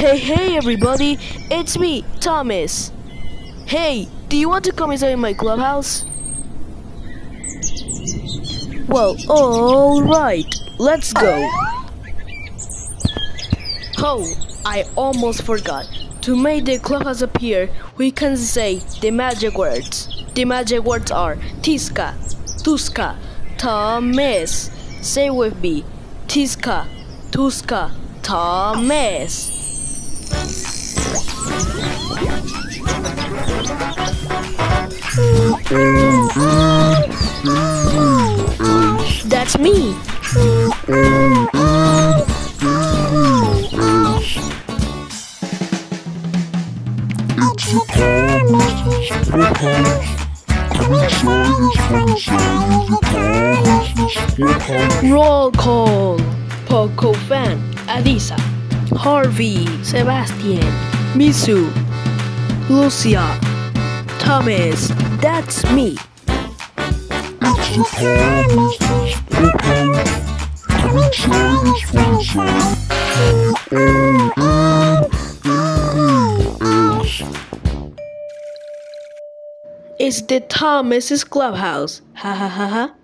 Hey everybody, it's me, Thomas. Hey, do you want to come inside my clubhouse? Well, alright, let's go. Oh, I almost forgot. To make the clubhouse appear, we can say the magic words. The magic words are Tiska, Tuska, Tomas. Say with me, Tiska, Tuska, Tomas. That's me. Roll call. Poco Fan, Adisa, Harvey, Sebastian, Misu, Lucia, Thomas. That's me. It's the Thomas's Clubhouse. Ha ha ha ha.